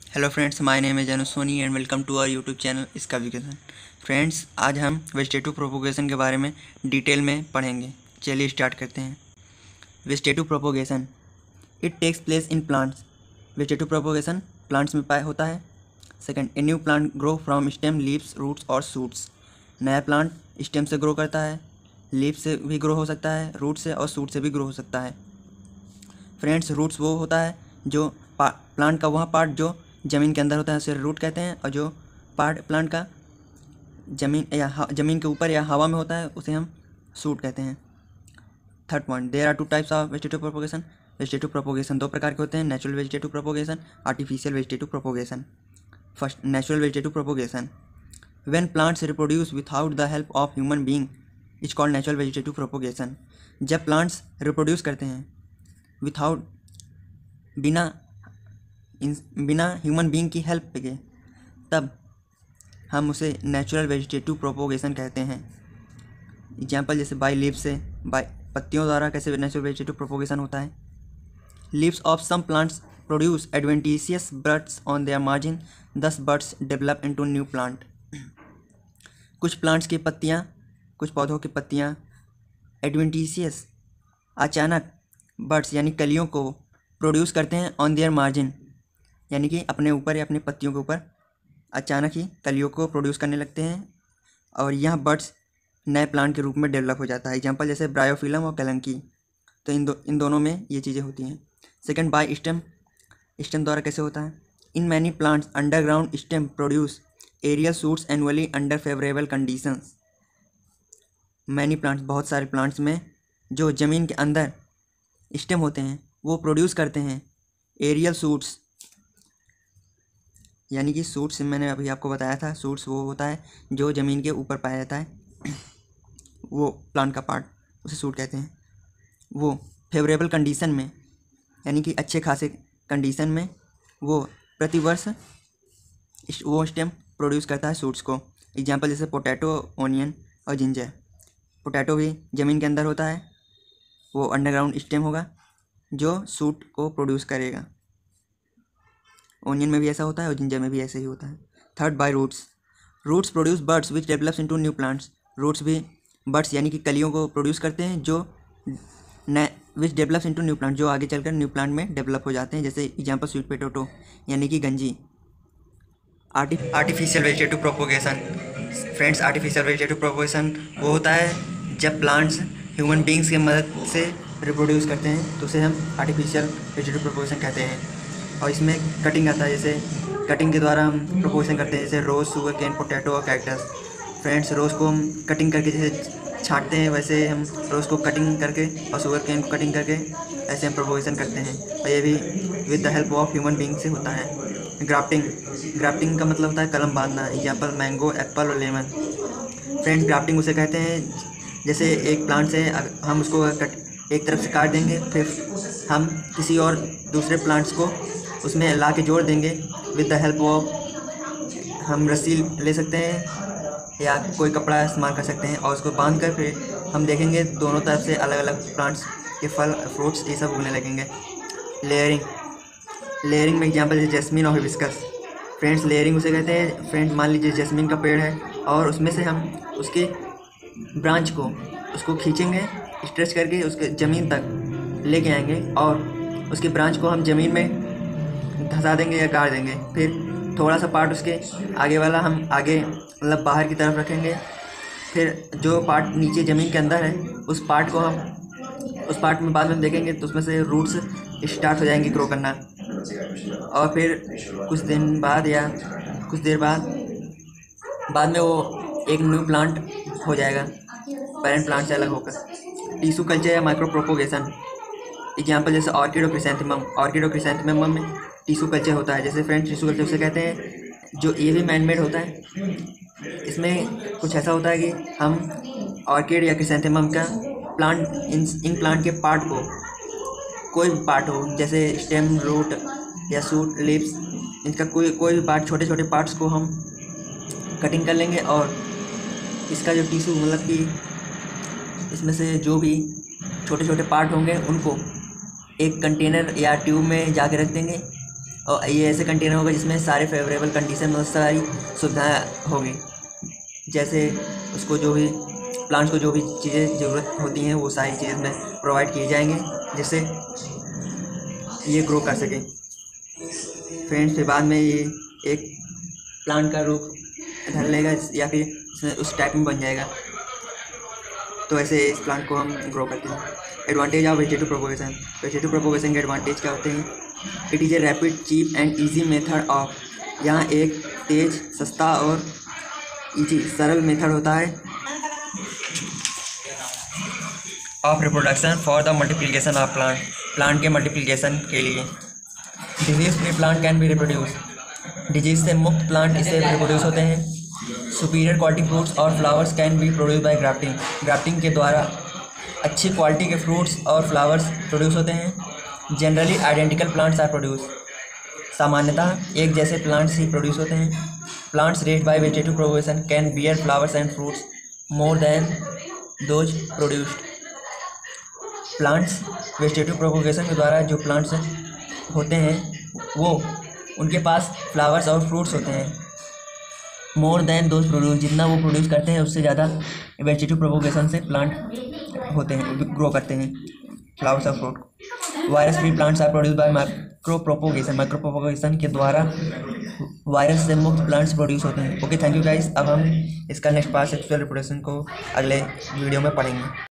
Hello friends, my name is Anuj Soni and welcome to our YouTube channel इसका विकेशन। Friends, आज हम वेजिटेटिव प्रोपोगेशन के बारे में डिटेल में पढ़ेंगे। चलिए स्टार्ट करते हैं। Vegetative propagation it takes place in plants. Vegetative propagation plants में पाया होता है। Second, a new plant grow from stem, leaves, roots और शूट्स। नया प्लांट स्टेम से ग्रो करता है, लीव से भी ग्रो हो सकता है, रूट से और शूट से भी ग्रो हो सकता है। फ्रेंड्स, रूट्स वो होता है जो प्लांट का वह पार्ट जो ज़मीन के अंदर होता है उसे रूट कहते हैं, और जो पार्ट प्लांट का ज़मीन के ऊपर या हवा में होता है उसे हम शूट कहते हैं। Third point, there are two types of vegetative propagation. Vegetative propagation दो प्रकार के होते हैं, natural vegetative propagation, artificial vegetative propagation. First, natural vegetative propagation. When plants reproduce without the help of human being is called natural vegetative propagation. जब plants reproduce करते हैं without बिना human being की हेल्प के, तब हम उसे नेचुरल वेजिटेटिव प्रोपोगेशन कहते हैं। एग्जाम्पल जैसे बाय लीव्स से, बाय पत्तियों द्वारा कैसे नेचुरल वेजिटेटिव प्रोपोगेशन होता है। Leaves of some plants produce adventitious buds on their margin, these buds develop into new plant. कुछ प्लांट्स की पत्तियाँ, कुछ पौधों की पत्तियाँ एडवेंटिशियस अचानक बड्स यानी कलियों को प्रोड्यूस करते हैं ऑन देयर मार्जिन, यानी कि अपने ऊपर या अपनी पत्तियों के ऊपर अचानक ही कलियों को प्रोड्यूस करने लगते हैं, और यह बड्स नए प्लांट के रूप में डेवलप हो जाता है। एग्जांपल जैसे ब्रायोफिलम और कलंकी, तो इन दोनों में ये चीज़ें होती हैं। Second, by stem. स्टेम द्वारा कैसे होता है। In many plants underground stem produce aerial shoots annually under favourable conditions. Many plants, बहुत सारे प्लांट्स में जो ज़मीन के अंदर स्टेम होते हैं वो प्रोड्यूस करते हैं एरियल शूट्स, यानी कि सूट्स मैंने अभी आपको बताया था। सूट्स वो होता है जो ज़मीन के ऊपर पाया जाता है, वो प्लांट का पार्ट, उसे सूट कहते हैं। वो फेवरेबल कंडीशन में, यानी कि अच्छे खासे कंडीशन में वो प्रतिवर्ष वो स्टेम प्रोड्यूस करता है सूट्स को। एग्जांपल जैसे पोटैटो, ओनियन और जिंजर। पोटैटो भी ज़मीन के अंदर होता है, वो अंडरग्राउंड स्टेम होगा जो सूट को प्रोड्यूस करेगा। ओनियन में भी ऐसा होता है और जिंजर में भी ऐसे ही होता है। Third, by roots. Roots produce buds which develops into new plants. Roots भी बड्स यानी कि कलियों को प्रोड्यूस करते हैं जो which develops into new plant, जो आगे चलकर न्यू प्लांट में डेवलप हो जाते हैं। जैसे एग्जांपल स्वीट पोटैटो यानी कि गंजी। Artificial vegetative propagation. Friends, artificial vegetative propagation वो होता है जब प्लांट्स ह्यूमन बींग्स की मदद से रिप्रोड्यूस करते हैं, तो उसे हम आर्टिफिशियल वेजिटेटिव प्रोपोगेशन कहते हैं। और इसमें कटिंग आता है, जैसे कटिंग के द्वारा हम प्रोपोगेशन करते हैं, जैसे रोज़, शुगर केन, पोटैटो और कैक्टस। फ्रेंड्स, रोज़ को हम कटिंग करके जैसे छांटते हैं, वैसे हम रोज़ को कटिंग करके और शुगर केन को कटिंग करके ऐसे हम प्रोपोगेशन करते हैं, और ये भी with the help of human being से होता है। ग्राफ्टिंग। ग्राफ्टिंग का मतलब होता है कलम बांधना। एग्जाम्पल मैंगो, एप्पल और लेमन। फ्रेंड्स, ग्राफ्टिंग उसे कहते हैं जैसे एक प्लांट से हम उसको एक तरफ से काट देंगे, फिर हम किसी और दूसरे प्लांट्स को उसमें ला के जोड़ देंगे विद द हेल्प ऑफ, हम रस्सी ले सकते हैं या कोई कपड़ा इस्तेमाल कर सकते हैं, और उसको बांध कर फिर हम देखेंगे दोनों तरफ से अलग अलग प्लांट्स के फल, फ्रूट्स ये सब उगने लगेंगे। लेयरिंग। लेयरिंग में एग्जांपल जैसे जैस्मिन और हिबिस्कस। फ्रेंड्स, लेयरिंग उसे कहते हैं, फ्रेंड्स मान लीजिए जैस्मिन का पेड़ है और उसमें से हम उसके ब्रांच को उसको खींचेंगे, स्ट्रेच करके उसके ज़मीन तक लेके आएंगे, और उसके ब्रांच को हम ज़मीन में धंसा देंगे या गाड़ देंगे। फिर थोड़ा सा पार्ट उसके आगे वाला हम आगे मतलब बाहर की तरफ रखेंगे, फिर जो पार्ट नीचे ज़मीन के अंदर है उस पार्ट में बाद में देखेंगे तो उसमें से रूट्स स्टार्ट हो जाएंगे ग्रो करना, और फिर कुछ दिन बाद या कुछ देर बाद में वो एक न्यू प्लांट हो जाएगा, पेरेंट प्लांट से अलग होकर। टिश्यू कल्चर या माइक्रो प्रोपोगेशन। एग्जाम्पल जैसे ऑर्किड और क्रिसैंथेमम। ऑर्किड और क्रिसैंथेमम में टिश्यू कल्चर होता है। जैसे फ्रेंड्स, टिश्यू कल्चर उसे कहते हैं जो ये भी मैनमेड होता है। इसमें कुछ ऐसा होता है कि हम ऑर्किड या क्रिसैंथेमम का प्लांट, इन प्लांट के पार्ट को, कोई भी पार्ट हो जैसे स्टेम, रूट या शूट, लीव्स, इनका कोई भी पार्ट, छोटे छोटे पार्ट्स को हम कटिंग कर लेंगे, और इसका जो टिश्यू मतलब कि इसमें से जो भी छोटे छोटे पार्ट होंगे उनको एक कंटेनर या ट्यूब में जाके रख देंगे, और ये ऐसे कंटेनर होगा जिसमें सारे फेवरेबल कंडीशन मतलब सारी सुविधाएँ होगी, जैसे उसको जो भी प्लांट्स को जो भी चीज़ें ज़रूरत होती हैं वो सारी चीज़ें में प्रोवाइड किए जाएंगे जिससे ये ग्रो कर सके। फ्रेंड्स, फिर बाद में ये एक प्लांट का रूप धर लेगा या फिर इसमें उस टाइप में बन जाएगा। तो ऐसे इस प्लांट को हम ग्रो करते हैं। Advantage of vegetative propagation. Vegetative propagation के एडवांटेज क्या होते हैं? It is a rapid, cheap and easy method of, यहाँ एक तेज, सस्ता और ईजी, सरल मेथड होता है of reproduction for the multiplication of plant, plant के मल्टीप्लिकेशन के लिए। Disease free plant can be reproduce, disease से मुक्त प्लांट इससे रिप्रोड्यूस होते हैं। सुपीरियर क्वालिटी फ्रूट्स और flowers can be produce by grafting, grafting के द्वारा अच्छी क्वालिटी के फ्रूट्स और फ्लावर्स प्रोड्यूस होते हैं। Generally identical plants are produce, सामान्यतः एक जैसे प्लांट्स ही प्रोड्यूस होते हैं। Plants raised by vegetative propagation can bear flowers and fruits more than those produced. Plants vegetative propagation के द्वारा जो प्लांट्स होते हैं वो उनके पास फ्लावर्स और फ्रूट्स होते हैं मोर देन दोज प्रोड्यूस, जितना वो प्रोड्यूस करते हैं उससे ज़्यादा वेजिटेटिव प्रोपोगेशन से प्लांट होते हैं, ग्रो करते हैं फ्लावर्स और fruit. Virus free plants are produce by micro propagation, micro propagation के द्वारा वायरस से मुक्त प्लांट्स प्रोड्यूस होते हैं। Okay, thank you guys. अब हम इसका नेक्स्ट पार्ट सेक्सुअल रिप्रोडक्शन को अगले वीडियो में पढ़ेंगे।